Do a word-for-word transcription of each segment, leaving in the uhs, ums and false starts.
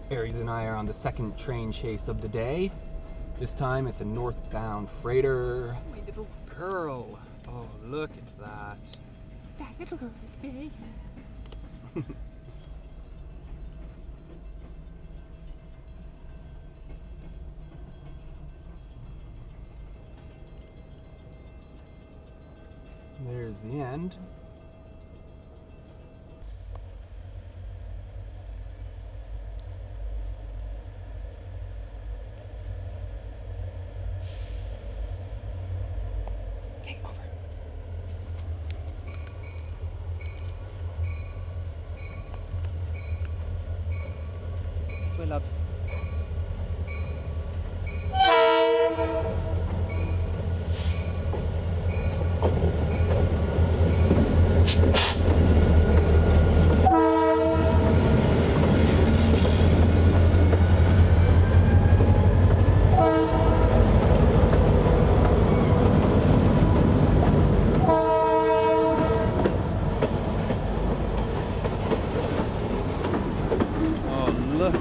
Aries and I are on the second train chase of the day. This time it's a northbound freighter. My little girl. Oh, look at that. That little girl is very happy. There's the end. Okay, over. This way, love. Oh, look.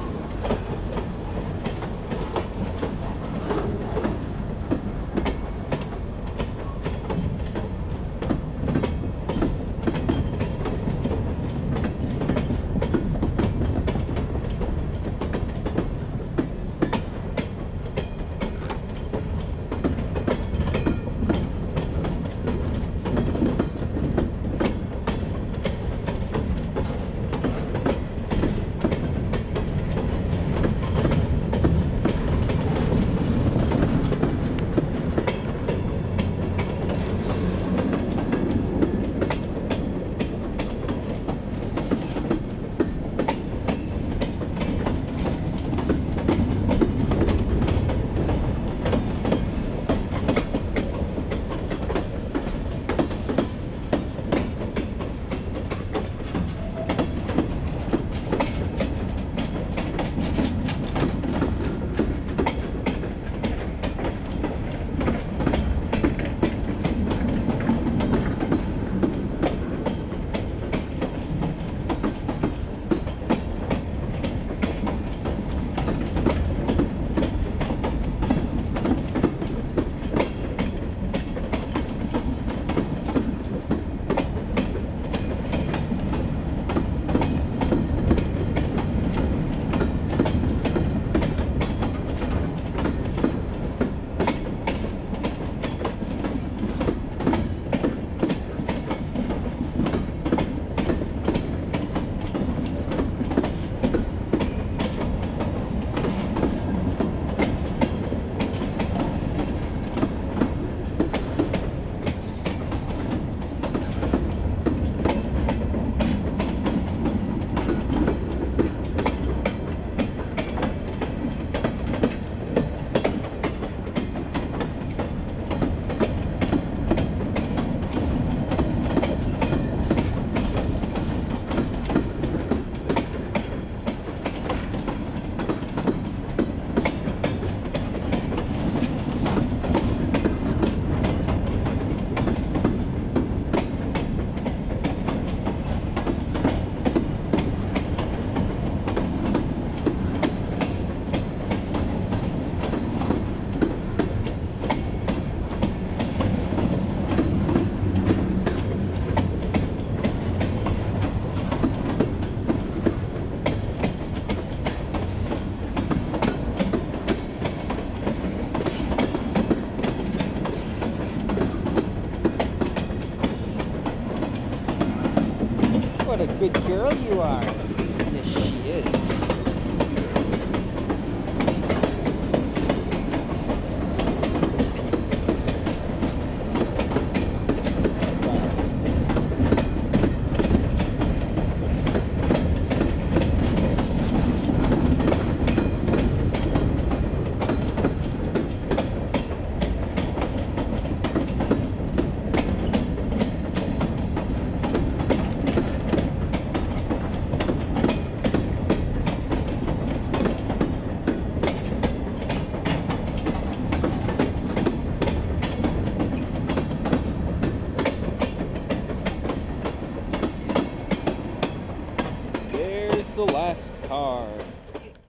What a good girl you are. Yes, she is. the last car.